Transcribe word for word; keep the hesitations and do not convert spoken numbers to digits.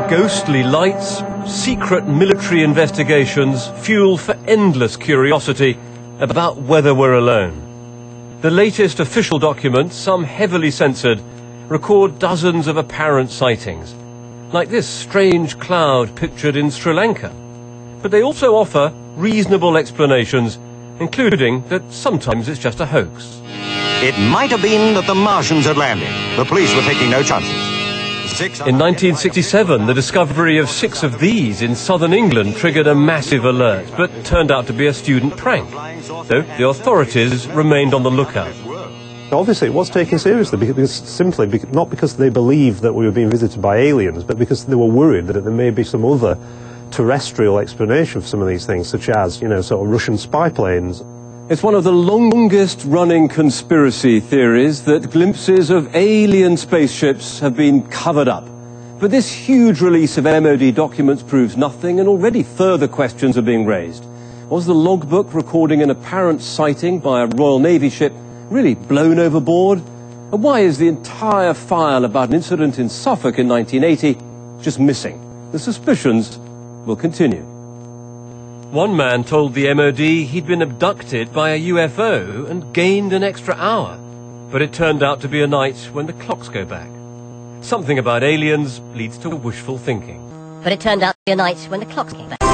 Ghostly lights, secret military investigations, fuel for endless curiosity about whether we're alone. The latest official documents, some heavily censored, record dozens of apparent sightings, like this strange cloud pictured in Sri Lanka. But they also offer reasonable explanations, including that sometimes it's just a hoax. It might have been that the Martians had landed. The police were taking no chances. In nineteen sixty-seven, the discovery of six of these in southern England triggered a massive alert, but turned out to be a student prank. So the authorities remained on the lookout. Obviously, it was taken seriously, because simply not because they believed that we were being visited by aliens, but because they were worried that there may be some other terrestrial explanation for some of these things, such as, you know, sort of Russian spy planes. It's one of the longest-running conspiracy theories that glimpses of alien spaceships have been covered up. But this huge release of M O D documents proves nothing, and already further questions are being raised. Was the logbook recording an apparent sighting by a Royal Navy ship really blown overboard? And why is the entire file about an incident in Suffolk in nineteen eighty just missing? The suspicions will continue. One man told the M O D he'd been abducted by a U F O and gained an extra hour. But it turned out to be a night when the clocks go back. Something about aliens leads to wishful thinking. But it turned out to be a night when the clocks came back.